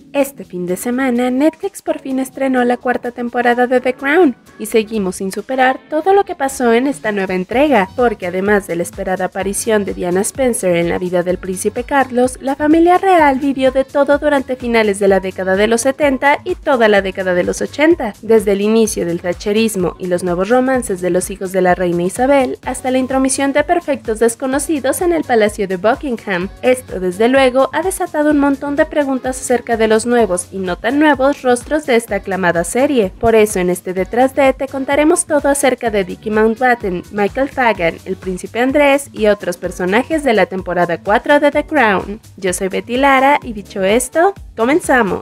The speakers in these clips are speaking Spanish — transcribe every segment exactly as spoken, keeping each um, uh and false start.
Este fin de semana, Netflix por fin estrenó la cuarta temporada de The Crown, y seguimos sin superar todo lo que pasó en esta nueva entrega, porque además de la esperada aparición de Diana Spencer en la vida del príncipe Carlos, la familia real vivió de todo durante finales de la década de los setenta y toda la década de los ochenta, desde el inicio del thatcherismo y los nuevos romances de los hijos de la reina Isabel, hasta la intromisión de perfectos desconocidos en el Palacio de Buckingham. Esto, desde luego, ha desatado un montón de preguntas acerca de los nuevos y no tan nuevos rostros de esta aclamada serie. Por eso en este Detrás de te contaremos todo acerca de Dickie Mountbatten, Michael Fagan, el príncipe Andrés y otros personajes de la temporada cuatro de The Crown. Yo soy Betty Lara y dicho esto, comenzamos.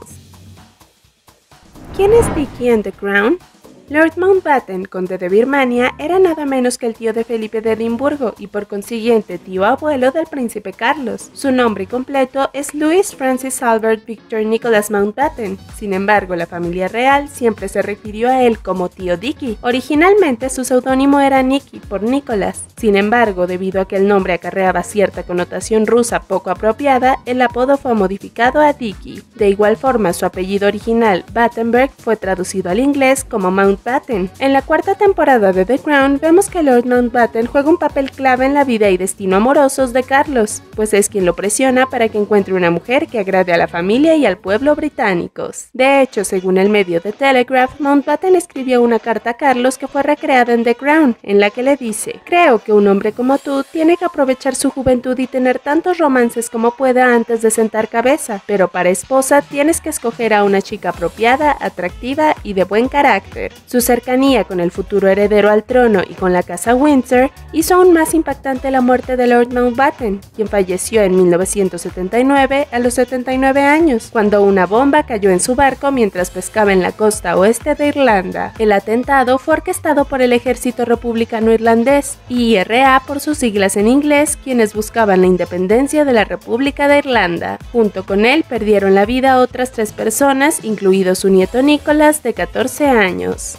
¿Quién es Dickie en The Crown? Lord Mountbatten, conde de Birmania, era nada menos que el tío de Felipe de Edimburgo y por consiguiente tío abuelo del príncipe Carlos. Su nombre completo es Louis Francis Albert Victor Nicholas Mountbatten. Sin embargo, la familia real siempre se refirió a él como tío Dickie. Originalmente su seudónimo era Nicky por Nicholas. Sin embargo, debido a que el nombre acarreaba cierta connotación rusa poco apropiada, el apodo fue modificado a Dickie. De igual forma, su apellido original, Battenberg, fue traducido al inglés como Mountbatten. En la cuarta temporada de The Crown vemos que Lord Mountbatten juega un papel clave en la vida y destino amorosos de Carlos, pues es quien lo presiona para que encuentre una mujer que agrade a la familia y al pueblo británicos. De hecho, según el medio The Telegraph, Mountbatten escribió una carta a Carlos que fue recreada en The Crown, en la que le dice: "Creo que un hombre como tú tiene que aprovechar su juventud y tener tantos romances como pueda antes de sentar cabeza, pero para esposa tienes que escoger a una chica apropiada, atractiva y de buen carácter". Su cercanía con el futuro heredero al trono y con la casa Windsor hizo aún más impactante la muerte de Lord Mountbatten, quien falleció en mil novecientos setenta y nueve a los setenta y nueve años, cuando una bomba cayó en su barco mientras pescaba en la costa oeste de Irlanda. El atentado fue orquestado por el Ejército Republicano Irlandés, I R A por sus siglas en inglés, quienes buscaban la independencia de la República de Irlanda. Junto con él perdieron la vida otras tres personas, incluido su nieto Nicholas, de catorce años.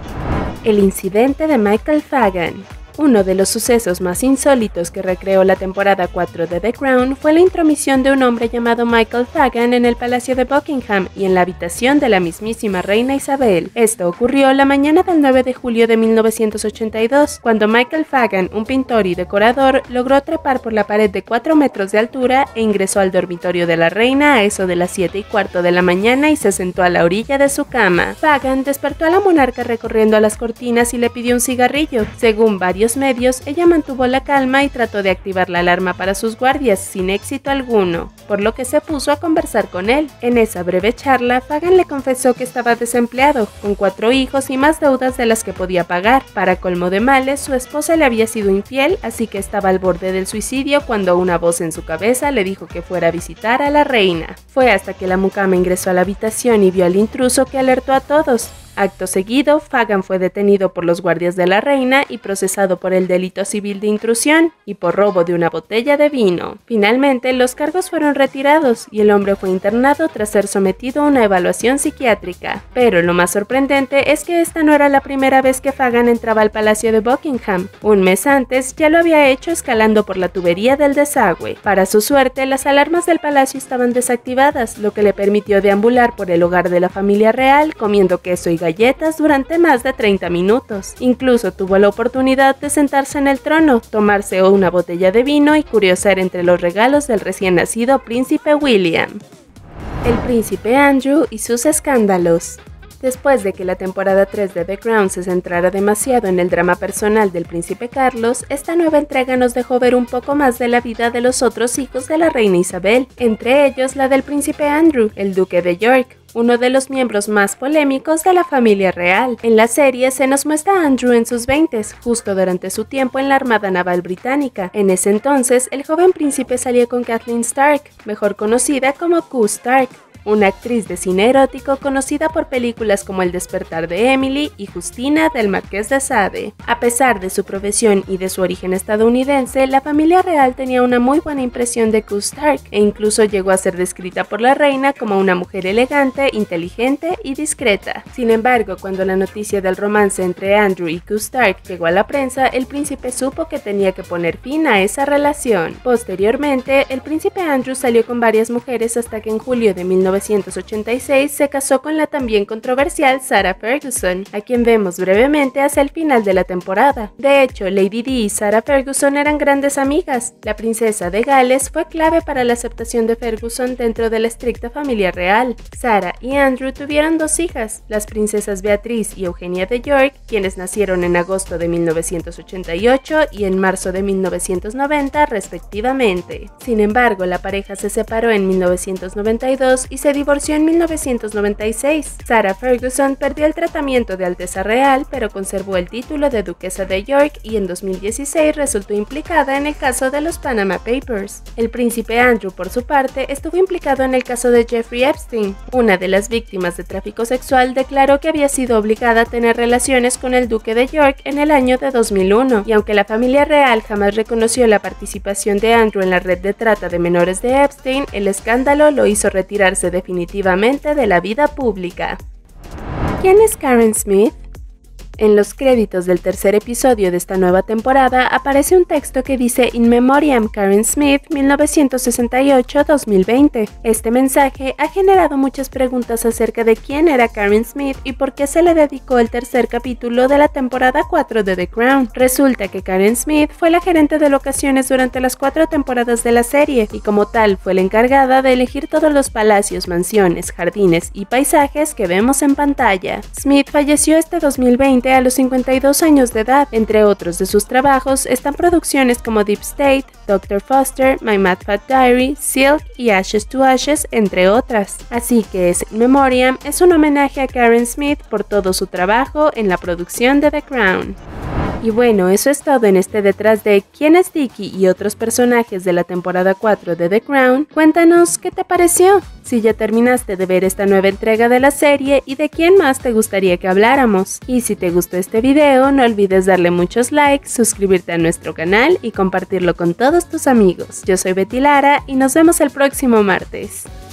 El incidente de Michael Fagan. Uno de los sucesos más insólitos que recreó la temporada cuatro de The Crown fue la intromisión de un hombre llamado Michael Fagan en el Palacio de Buckingham y en la habitación de la mismísima reina Isabel. Esto ocurrió la mañana del nueve de julio de mil novecientos ochenta y dos, cuando Michael Fagan, un pintor y decorador, logró trepar por la pared de cuatro metros de altura e ingresó al dormitorio de la reina a eso de las siete y cuarto de la mañana y se sentó a la orilla de su cama. Fagan despertó a la monarca recorriendo las cortinas y le pidió un cigarrillo. Según varios medios, ella mantuvo la calma y trató de activar la alarma para sus guardias, sin éxito alguno, por lo que se puso a conversar con él. En esa breve charla, Fagan le confesó que estaba desempleado, con cuatro hijos y más deudas de las que podía pagar. Para colmo de males, su esposa le había sido infiel, así que estaba al borde del suicidio cuando una voz en su cabeza le dijo que fuera a visitar a la reina. Fue hasta que la mucama ingresó a la habitación y vio al intruso que alertó a todos. Acto seguido, Fagan fue detenido por los guardias de la reina y procesado por el delito civil de intrusión y por robo de una botella de vino. Finalmente, los cargos fueron retirados y el hombre fue internado tras ser sometido a una evaluación psiquiátrica. Pero lo más sorprendente es que esta no era la primera vez que Fagan entraba al Palacio de Buckingham. Un mes antes ya lo había hecho escalando por la tubería del desagüe. Para su suerte, las alarmas del palacio estaban desactivadas, lo que le permitió deambular por el hogar de la familia real comiendo queso y galletas durante más de treinta minutos. Incluso tuvo la oportunidad de sentarse en el trono, tomarse una botella de vino y curiosar entre los regalos del recién nacido príncipe William. El príncipe Andrew y sus escándalos. Después de que la temporada tres de The Crown se centrara demasiado en el drama personal del príncipe Carlos, esta nueva entrega nos dejó ver un poco más de la vida de los otros hijos de la reina Isabel, entre ellos la del príncipe Andrew, el duque de York, uno de los miembros más polémicos de la familia real. En la serie se nos muestra a Andrew en sus veintes, justo durante su tiempo en la Armada Naval Británica. En ese entonces, el joven príncipe salió con Kathleen Stark, mejor conocida como Q Stark, una actriz de cine erótico conocida por películas como El despertar de Emily y Justina del Marqués de Sade. A pesar de su profesión y de su origen estadounidense, la familia real tenía una muy buena impresión de Q Stark e incluso llegó a ser descrita por la reina como una mujer elegante, inteligente y discreta. Sin embargo, cuando la noticia del romance entre Andrew y Q Stark llegó a la prensa, el príncipe supo que tenía que poner fin a esa relación. Posteriormente, el príncipe Andrew salió con varias mujeres hasta que en julio de mil novecientos novecientos ochenta y seis se casó con la también controversial Sarah Ferguson, a quien vemos brevemente hacia el final de la temporada. De hecho, Lady Di y Sarah Ferguson eran grandes amigas. La princesa de Gales fue clave para la aceptación de Ferguson dentro de la estricta familia real. Sarah y Andrew tuvieron dos hijas, las princesas Beatriz y Eugenia de York, quienes nacieron en agosto de mil novecientos ochenta y ocho y en marzo de mil novecientos noventa respectivamente. Sin embargo, la pareja se separó en mil novecientos noventa y dos y se divorció en mil novecientos noventa y seis. Sarah Ferguson perdió el tratamiento de Alteza Real, pero conservó el título de Duquesa de York y en dos mil dieciséis resultó implicada en el caso de los Panama Papers. El príncipe Andrew, por su parte, estuvo implicado en el caso de Jeffrey Epstein. Una de las víctimas de tráfico sexual declaró que había sido obligada a tener relaciones con el duque de York en el año de dos mil uno, y aunque la familia real jamás reconoció la participación de Andrew en la red de trata de menores de Epstein, el escándalo lo hizo retirarse definitivamente de la vida pública. ¿Quién es Karen Smith? En los créditos del tercer episodio de esta nueva temporada aparece un texto que dice In Memoriam Karen Smith mil novecientos sesenta y ocho a dos mil veinte. Este mensaje ha generado muchas preguntas acerca de quién era Karen Smith y por qué se le dedicó el tercer capítulo de la temporada cuatro de The Crown. Resulta que Karen Smith fue la gerente de locaciones durante las cuatro temporadas de la serie y como tal fue la encargada de elegir todos los palacios, mansiones, jardines y paisajes que vemos en pantalla. Smith falleció este dos mil veinte a los cincuenta y dos años de edad. Entre otros de sus trabajos están producciones como Deep State, doctor Foster, My Mad Fat Diary, Silk y Ashes to Ashes, entre otras. Así que ese In Memoriam es un homenaje a Karen Smith por todo su trabajo en la producción de The Crown. Y bueno, eso es todo en este detrás de quién es Dicky y otros personajes de la temporada cuatro de The Crown. Cuéntanos qué te pareció, si ya terminaste de ver esta nueva entrega de la serie y de quién más te gustaría que habláramos. Y si te gustó este video, no olvides darle muchos likes, suscribirte a nuestro canal y compartirlo con todos tus amigos. Yo soy Betty Lara y nos vemos el próximo martes.